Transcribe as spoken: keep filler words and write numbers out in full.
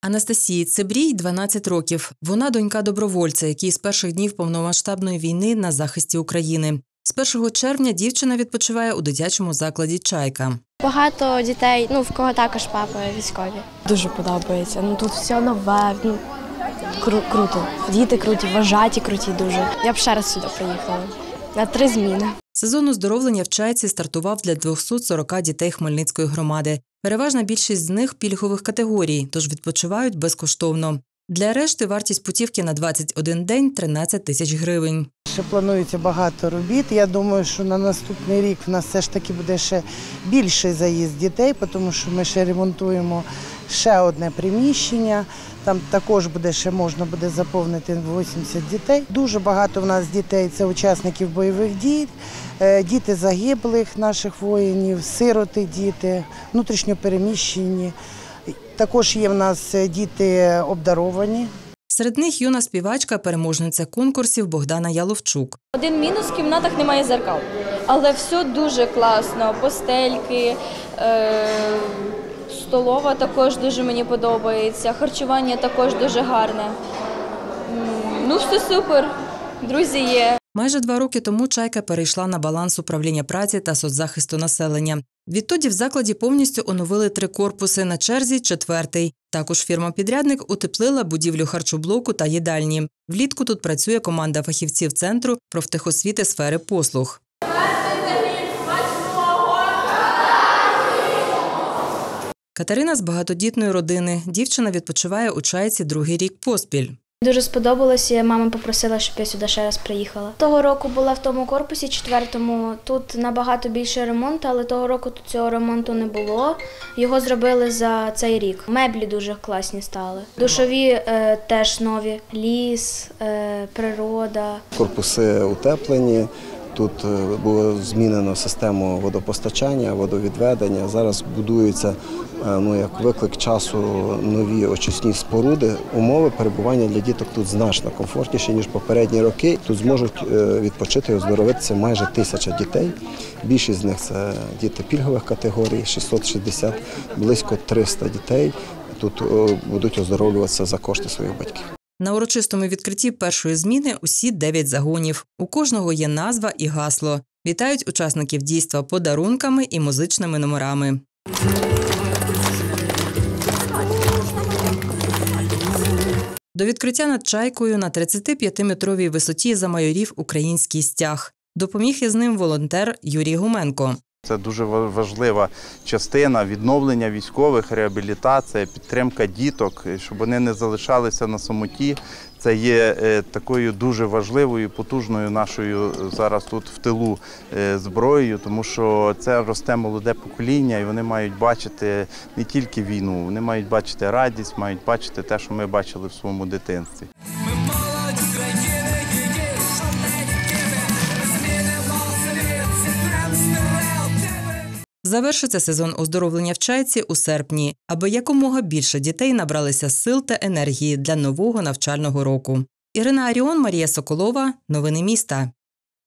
Анастасії Цибрій – дванадцять років. Вона донька добровольця, який з перших днів повномасштабної війни на захисті України. З першого червня дівчина відпочиває у дитячому закладі «Чайка». Багато дітей, ну, в кого також папи військові. Дуже подобається. Ну, тут все нове, ну, кру круто. Діти круті, вважаті круті дуже. Я б ще раз сюди приїхала. На три зміни. Сезон оздоровлення в «Чайці» стартував для двохсот сорока дітей Хмельницької громади. Переважна більшість з них – пільгових категорій, тож відпочивають безкоштовно. Для решти вартість путівки на двадцять один день – тринадцять тисяч гривень. Ще планується багато робіт. Я думаю, що на наступний рік в нас все ж таки буде ще більший заїзд дітей, тому що ми ще ремонтуємо ще одне приміщення. Там також буде ще можна буде заповнити вісімдесят дітей. Дуже багато в нас дітей – це учасників бойових дій, діти загиблих наших воїнів, сироти діти, внутрішньо переміщені. Також є в нас діти обдаровані. Серед них юна співачка, переможниця конкурсів Богдана Яловчук. Один мінус – в кімнатах немає зеркал, але все дуже класно. Постельки, е столова також дуже мені подобається, харчування також дуже гарне. Ну, все супер, друзі є. Майже два роки тому «Чайка» перейшла на баланс управління праці та соцзахисту населення. Відтоді в закладі повністю оновили три корпуси, на черзі – четвертий. Також фірма-підрядник утеплила будівлю харчоблоку та їдальні. Влітку тут працює команда фахівців Центру профтехосвіти сфери послуг. Катерина з багатодітної родини. Дівчина відпочиває у «Чайці» другий рік поспіль. Дуже сподобалося, мама попросила, щоб я сюди ще раз приїхала. Того року була в тому корпусі, четвертому, тут набагато більше ремонту, але того року тут цього ремонту не було. Його зробили за цей рік. Меблі дуже класні стали. Душові е, теж нові, ліс, е, природа. Корпуси утеплені. Тут було змінено систему водопостачання, водовідведення. Зараз будуються, ну, як виклик часу, нові очисні споруди. Умови перебування для діток тут значно комфортніші, ніж попередні роки. Тут зможуть відпочити і оздоровитися майже тисяча дітей. Більшість з них – це діти пільгових категорій, шістсот шістдесят, близько триста дітей. Тут будуть оздоровлюватися за кошти своїх батьків. На урочистому відкритті першої зміни усі дев'ять загонів. У кожного є назва і гасло. Вітають учасників дійства подарунками і музичними номерами. До відкриття над «Чайкою» на тридцятип'ятиметровій висоті замайорів український стяг. Допоміг із ним волонтер Юрій Гуменко. Це дуже важлива частина відновлення військових, реабілітація, підтримка діток, щоб вони не залишалися на самоті. Це є такою дуже важливою, потужною нашою зараз тут в тилу зброєю, тому що це росте молоде покоління, і вони мають бачити не тільки війну, вони мають бачити радість, мають бачити те, що ми бачили в своєму дитинстві. Завершиться сезон оздоровлення в «Чайці» у серпні, аби якомога більше дітей набралися сил та енергії для нового навчального року. Ірина Аріон, Марія Соколова. Новини міста.